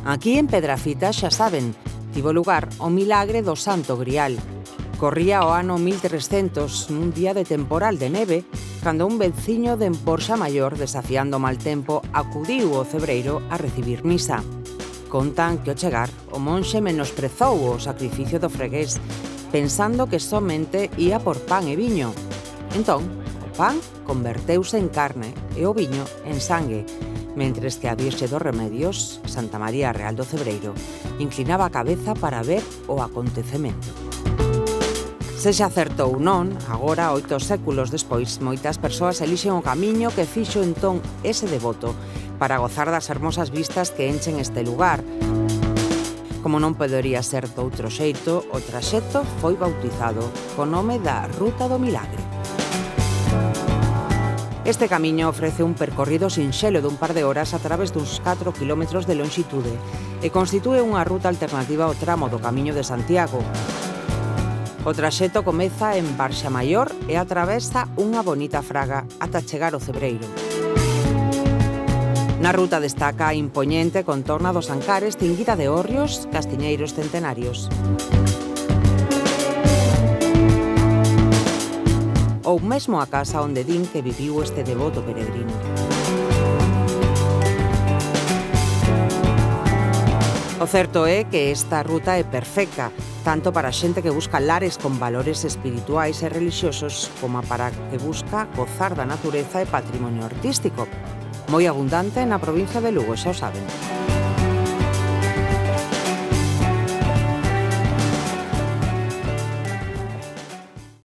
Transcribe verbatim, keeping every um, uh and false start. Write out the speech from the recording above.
Aquí en Pedrafita, xa saben, tivo lugar o milagre do Santo Grial. Corría o ano mil trescentos, nun día de temporal de neve, cando un veciño de Emporxa Maior, desafiando o mal tempo, acudiu ao cebreiro a recibir misa. Contan que ao chegar, o monxe menosprezou o sacrificio do fregués, pensando que somente ía por pan e viño. Entón, o pan converteuse en carne e o viño en sangue, mentres que a Virxe dos Remedios, Santa María Real do Cebreiro, inclinaba a cabeza para ver o acontecemento. Sexa certo ou non, agora, oito séculos despois, moitas persoas elixen o camiño que fixo entón ese devoto para gozar das hermosas vistas que enchen este lugar. Como non podería ser doutro xeito, o traxecto foi bautizado co nome da Ruta do Milagre. Este camiño ofrece un percorrido sinxelo dun par de horas a través duns catro kilómetros de lonxitude e constitúe unha ruta alternativa ao tramo do Camiño de Santiago. O traxecto comeza en Barxa Maior e atravesa unha bonita fraga ata chegar ao Cebreiro. Na ruta destaca a impoñente contorna dos Ancares tinguida de hórreos castiñeiros centenarios. Ou mesmo a casa onde din que viviu este devoto peregrino. O certo é que esta ruta é perfecta, tanto para a xente que busca lares con valores espirituais e relixiosos, como para que busca gozar da natureza e patrimonio artístico. Moi abundante na provincia de Lugo, xa o saben.